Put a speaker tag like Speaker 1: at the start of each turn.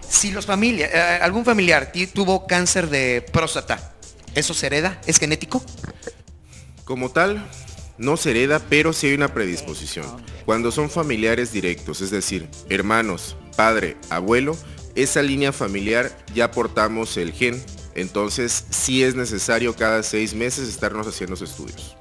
Speaker 1: Si algún familiar tuvo cáncer de próstata, ¿eso se hereda? ¿Es genético?
Speaker 2: Como tal, no se hereda, pero sí hay una predisposición. Cuando son familiares directos, es decir, hermanos, padre, abuelo, esa línea familiar ya portamos el gen. Entonces sí es necesario cada 6 meses estarnos haciendo estudios.